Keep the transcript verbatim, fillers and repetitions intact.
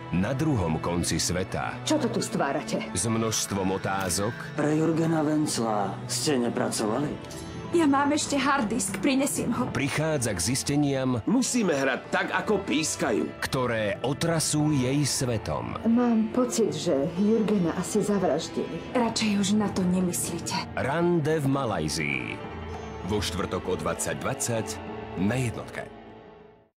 Na druhom konci sveta, Čo to tu stvárate? s množstvom otázok, Pre Jurgena Vencla ste nepracovali? Ja mám ešte harddisk, prinesiem ho. prichádza k zisteniam, Musíme hrať tak, ako pískajú. ktoré otrasú jej svetom. Mám pocit, že Jurgena asi zavraždili. Radšej už na to nemyslíte. Rande v Malajzii. Vo štvrtok o dvadsať dvadsať na jednotke.